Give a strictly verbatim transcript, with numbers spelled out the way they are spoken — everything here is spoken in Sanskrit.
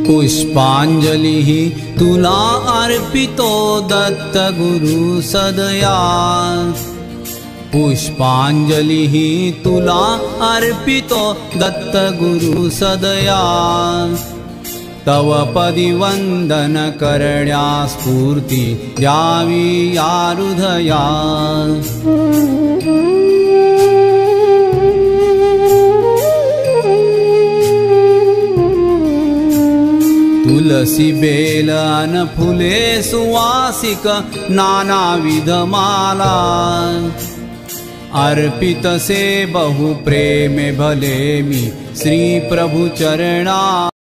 पुष्पांजलिः तुला अर्पितो दत्त गुरु सदया। पुष्पांजलिः तुला अर्पितो दत्त गुरु सदया। तव पदि वंदन करण्या स्फूर्ति द्यावी या हृदया। तुलसी बेल अन फुले सुवासिक नानाविध माला। अर्पित से बहु प्रेम भले मी श्री प्रभु चरणा।